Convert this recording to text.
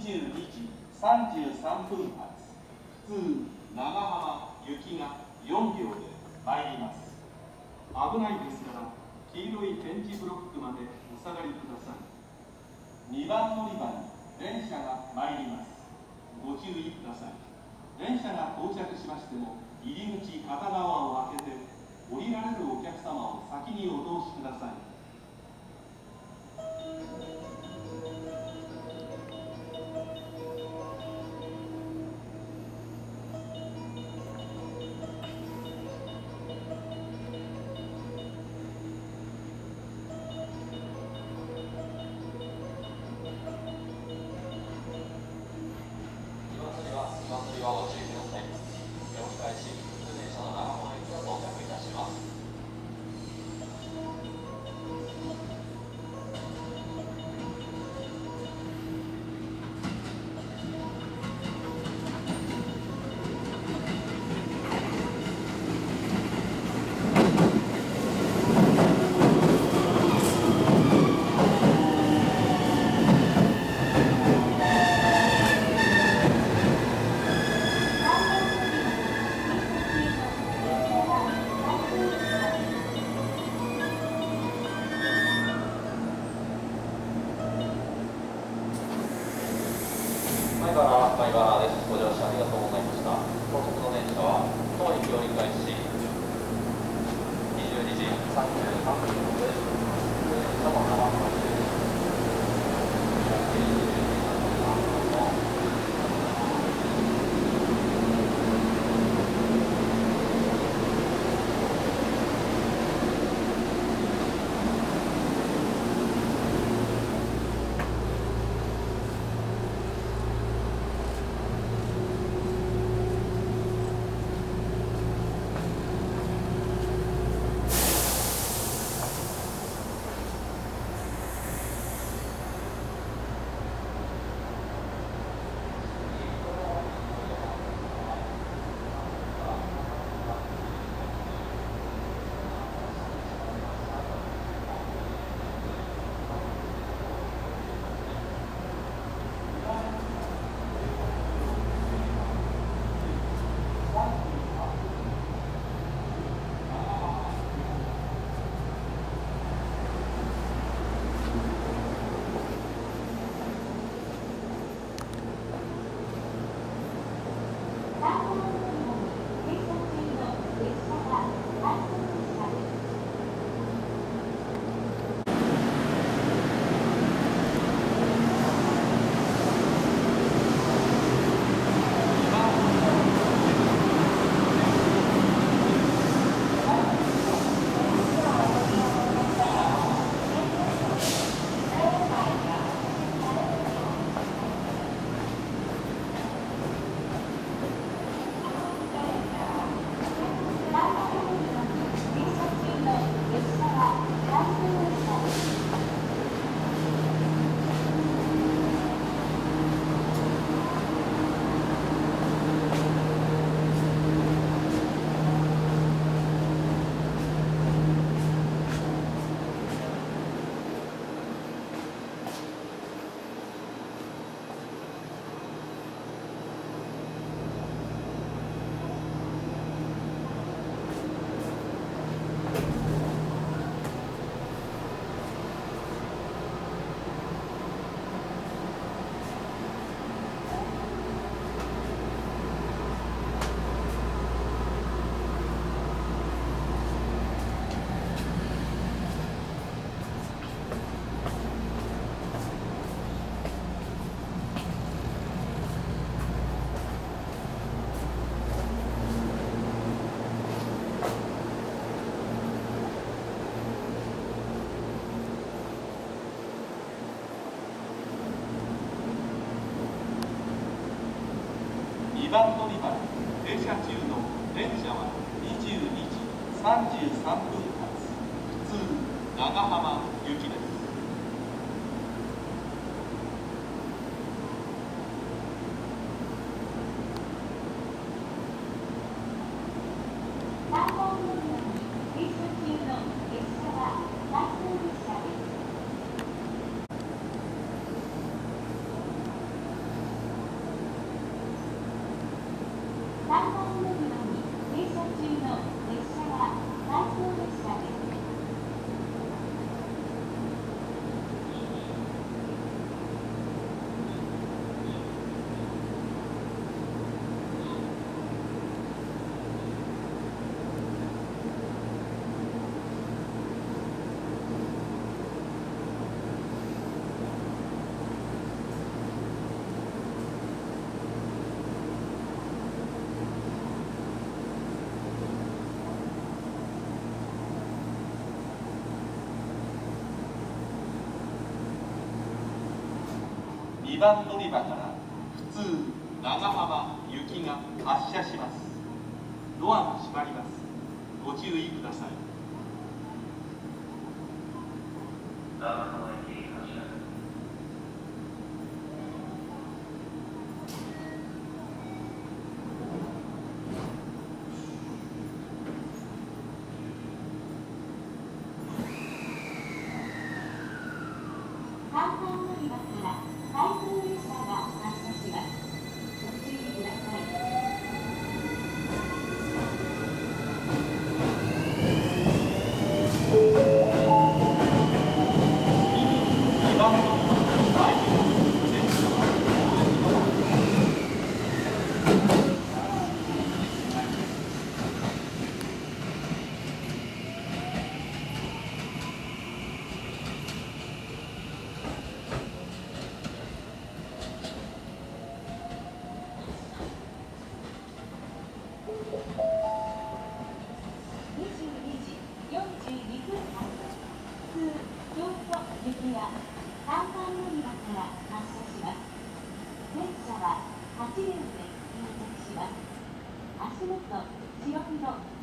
時33分発普通長浜行きが4秒で参ります。危ないですから黄色い点字ブロックまでお下がりください。2番乗り場に電車が参ります。ご注意ください。電車が到着しましても入り口片側を開けて降りられるお客様を先にお通しください。 米原です。ご乗車ありがとうございました。高速の電車は当駅折り返し22時33分です。電車も生放送です。 2番乗り場に停車中の電車は22時33分発普通長浜行きです。 3番乗り場に停車中の列車は回送列車です。 2番乗り場から普通長浜行きが発車します。ドアが閉まります。ご注意ください。 長浜駅発車。 3番乗り場から開通列車が発車します。ご注意ください。 2番乗り場から開通列車は 22時42分発、普通京都行きや3番乗り場から発車します。列車は8両で到着します。足元白黒